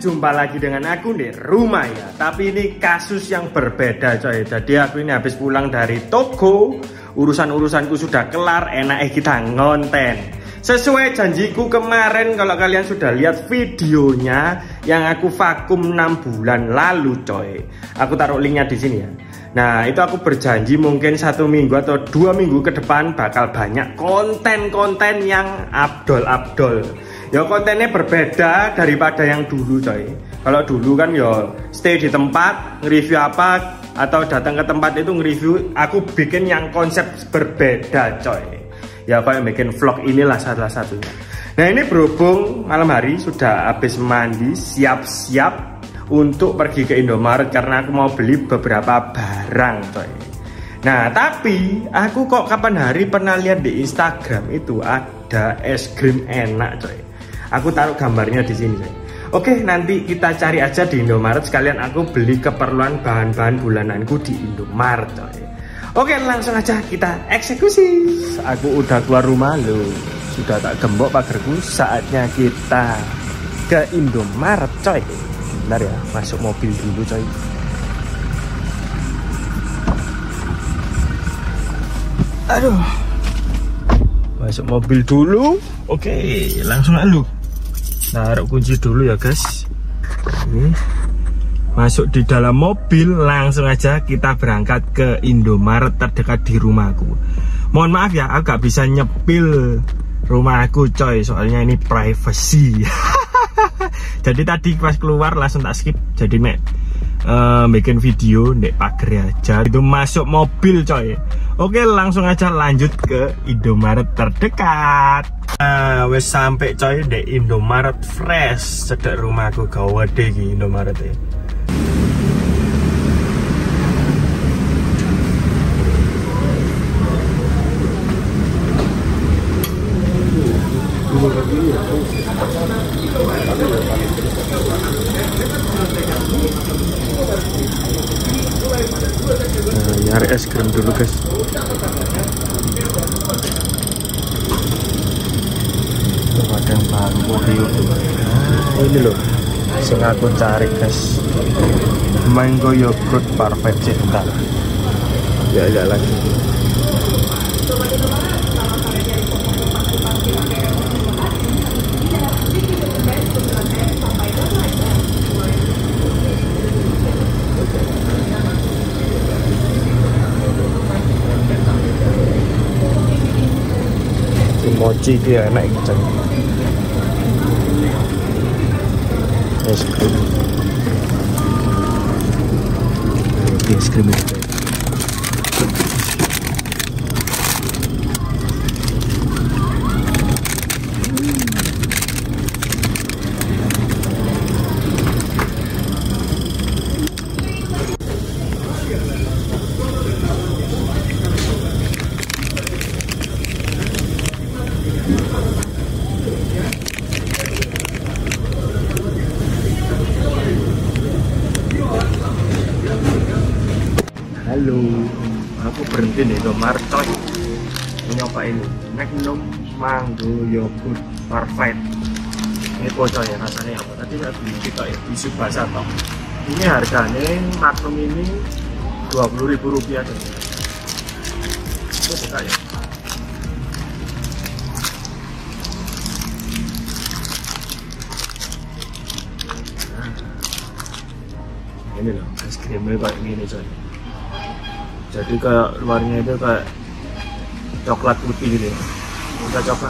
jumpa lagi dengan aku di rumah ya. Tapi ini kasus yang berbeda coy. Jadi aku ini habis pulang dari toko, urusan-urusanku sudah kelar, enaknya kita ngonten. Sesuai janjiku kemarin, kalau kalian sudah lihat videonya yang aku vakum 6 bulan lalu coy. Aku taruh linknya di sini ya. Nah itu aku berjanji mungkin 1 minggu atau 2 minggu ke depan bakal banyak konten-konten yang abdol-abdol. Ya kontennya berbeda daripada yang dulu coy. Kalau dulu kan ya stay di tempat, nge-review apa, atau datang ke tempat itu nge-review. Aku bikin yang konsep berbeda coy. Ya kayak bikin vlog inilah salah satunya. Nah ini berhubung malam hari sudah habis mandi, siap-siap untuk pergi ke Indomaret karena aku mau beli beberapa barang coy. Nah tapi aku kok kapan hari pernah lihat di Instagram itu ada es krim enak coy. Aku taruh gambarnya di sini coy. Oke nanti kita cari aja di Indomaret, sekalian aku beli keperluan bahan-bahan bulananku di Indomaret coy. Oke langsung aja kita eksekusi. Aku udah keluar rumah loh, sudah tak gembok pagerku. Saatnya kita ke Indomaret coy. Bentar ya, masuk mobil dulu coy. Aduh, masuk mobil dulu. Oke, langsung aja. Taruh kunci dulu ya guys. Ini masuk di dalam mobil, langsung aja kita berangkat ke Indomaret terdekat di rumahku. Mohon maaf ya, aku gak bisa nyepil rumahku coy, soalnya ini privacy. Jadi tadi pas keluar langsung tak skip, jadi bikin video ndek pager aja. Itu masuk mobil coy. Oke langsung aja lanjut ke Indomaret terdekat. Wes sampai coy di Indomaret fresh cedek rumahku gawede iki Indomaret ya. Nyari es krim dulu guys. Ada yang baru Oreo. Nah, ini loh yang aku cari guys, mango yogurt parfait cinta. Ya lagi. Mochi dia enak gitu. Es krim. Es krim itu. Halo, aku berhenti nih Indomaret coy. Nyobain Magnum Mango Yogurt Parfait. Ini coy ya, rasanya apa? Tadi saya beli kita ya, tisu basah toh. Ini harganya Magnum ini Rp20.000 coy. Itu buka ya. Nah, ini loh, es krimnya kayak gini coy. Jadi kayak luarnya itu kayak coklat putih gitu ya. Kita coba.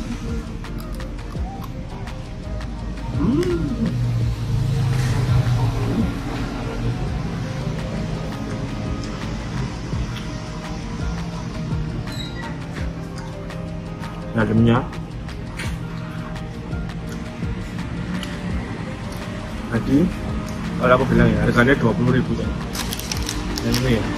Dalamnya tadi kalau aku bilang ya harganya 20.000 kan. Dan ini ya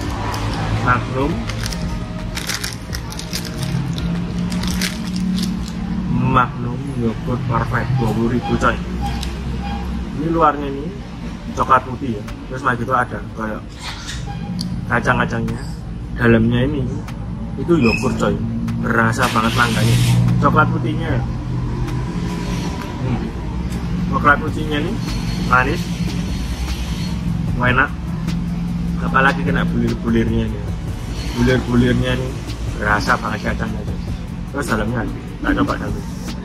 Magnum yogurt parfait 20.000 coy. Ini luarnya ini coklat putih ya, terus lagi itu ada kayak kacang-kacangnya. Dalamnya ini itu yogurt coy, berasa banget mangganya. Coklat putihnya coklat putihnya nih manis, enak, apalagi kena bulir-bulirnya nih, bulir-bulirnya nih berasa banget kacangnya. Terus dalamnya tak coba dulu.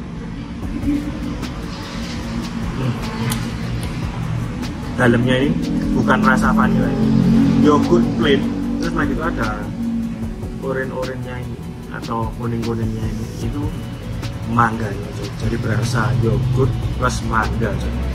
Dalamnya ini bukan rasa vanilla, yogurt plain, terus itu ada oren-orennya ini atau kuning-kuningnya ini, itu mangga ya, jadi berasa yogurt plus mangga.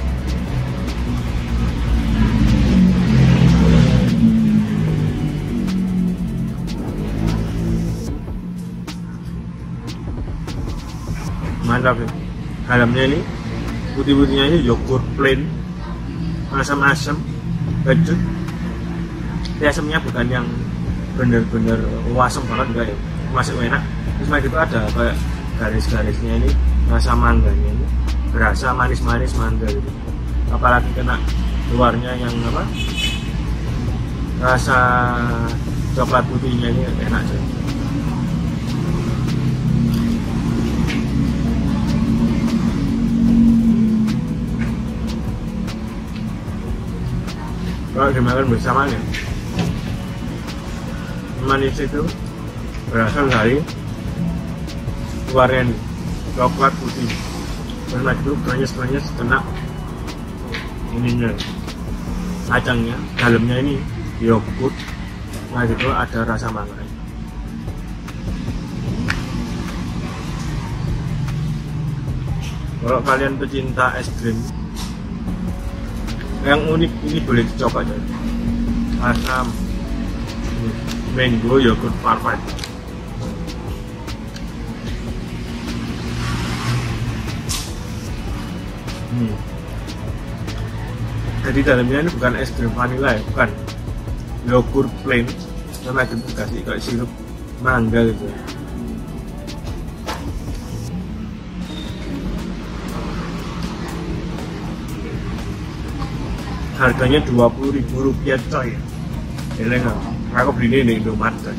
Mantap ya. Dalamnya ini putih-putihnya ini yogurt plain, asam-asam, kecut. Asamnya bukan yang bener-bener asam banget, enggak ya, masih enak. Terus itu ada kayak garis-garisnya ini, rasa mangganya ini berasa manis-manis mangga gitu. Apalagi kena luarnya yang apa, rasa coklat putihnya ini enak sih. Kalau dimakan bersamanya, manis itu berasal dari luarnya coklat putih, karena itu krenyes kena ininya kacangnya, dalamnya ini yogurt, nah itu ada rasa mangga. Kalau kalian pecinta es krim yang unik ini boleh dicoba aja. Asam mango yogurt parfait. Jadi dalamnya ini bukan es krim vanilla ya, bukan, yogurt plain, karena itu dikasih kayak sirup mangga gitu. Harganya Rp20.000 coy. Ini aku beli ini di Indomaret coy.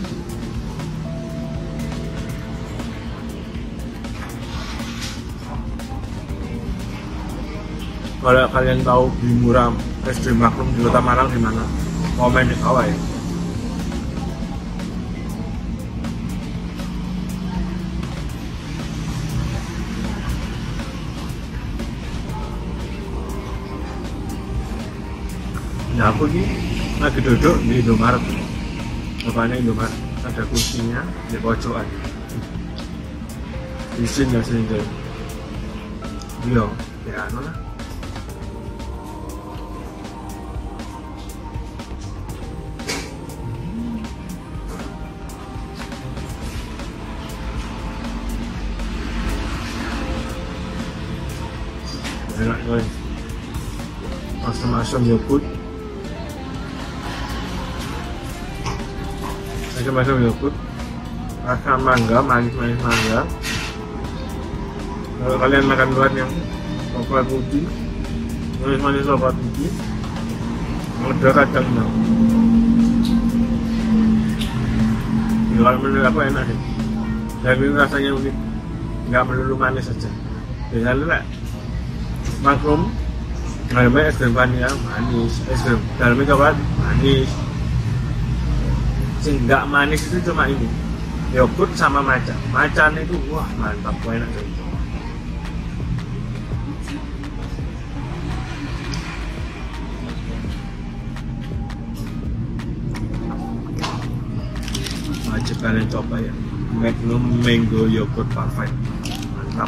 Kalau kalian tahu di murah es krim Magnum di Kota Malang di mana, komen di bawah ya. Nah, aku ini lagi duduk di Indomaret. Bapaknya Indomaret, ada kursinya di pojokan. Izin ya sini deh. Iya, ya anu lah. Enak coy. Asam-asam yogurt. Macam-macam yogurt, rasa mangga, manis-manis mangga. Kalau kalian makan luar yang coklat putih, manis-manis coklat putih, ada kacangnya. Ya, kalau menurut aku enak sih. Dan ini rasanya unik, nggak melulu manis saja. Biasanya lah, Magnum, dalamnya es krim vanilla manis, es krim dalamnya coklat manis. Sing nggak manis itu cuma ini, yogurt sama matcha. Matchanya itu wah mantap, enak sekali. Wajib kalian coba ya, Magnum Mango Yogurt Parfait, mantap.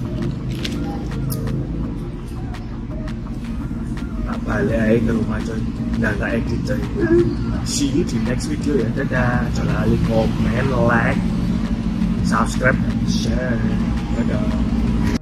Tak balik aja ke rumah coy, nggak edit coy. See you di next video ya, dadah. Jangan lupa komen, like, subscribe, share, dadah.